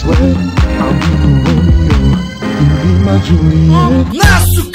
sweat, I'll be the Romeo, you be my Juliet. Nosso